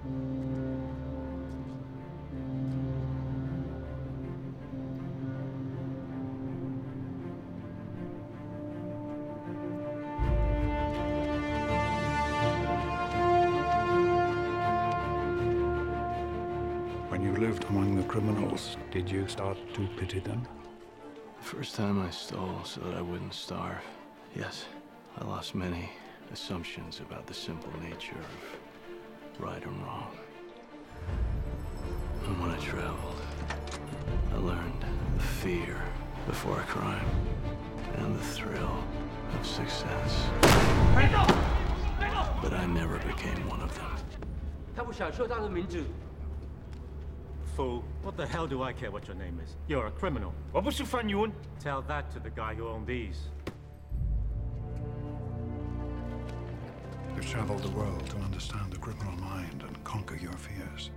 When you lived among the criminals, did you start to pity them? The first time I stole so that I wouldn't starve. Yes, I lost many assumptions about the simple nature of right and wrong. And when I traveled, I learned the fear before a crime and the thrill of success. But I never became one of them. Fool, what the hell do I care what your name is? You're a criminal. Tell that to the guy who owned these. You've traveled the world to understand the criminal mind and conquer your fears.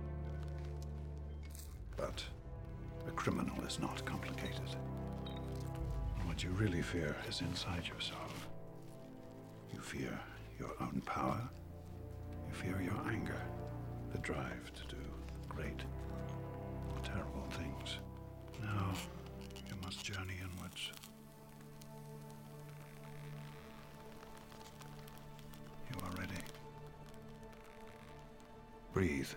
But a criminal is not complicated. What you really fear is inside yourself. You fear your own power. You fear your anger, the drive to do great, terrible things. Now, you must journey inwards. You are ready. Breathe.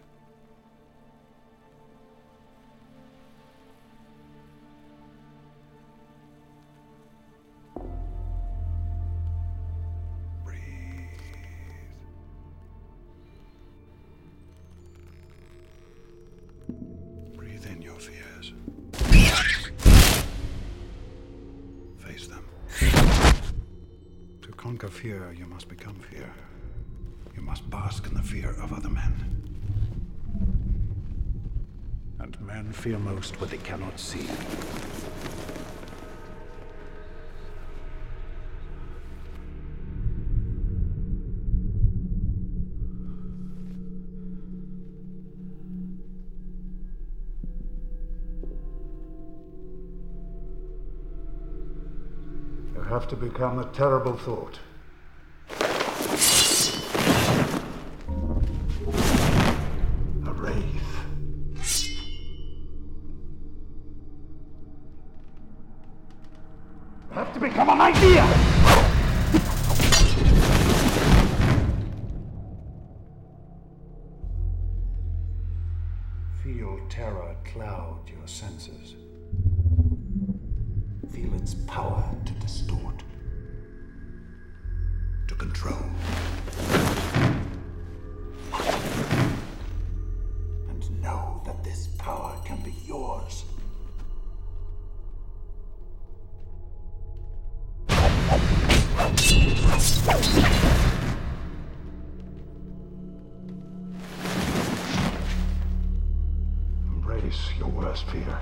Breathe in your fears. Face them. To conquer fear, you must become fear. You must bask in the fear of other men. And men fear most what they cannot see. You have to become a terrible thought. A wraith. You have to become an idea! Feel terror cloud your senses. Feel its power to distort, to control. And know that this power can be yours. Embrace your worst fear.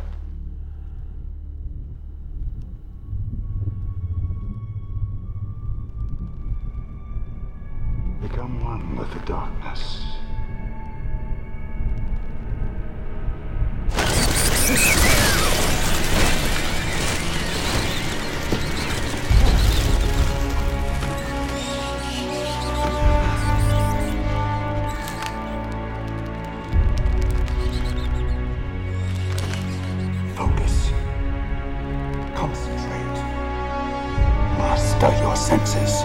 Become one with the darkness. Focus. Concentrate. Master your senses.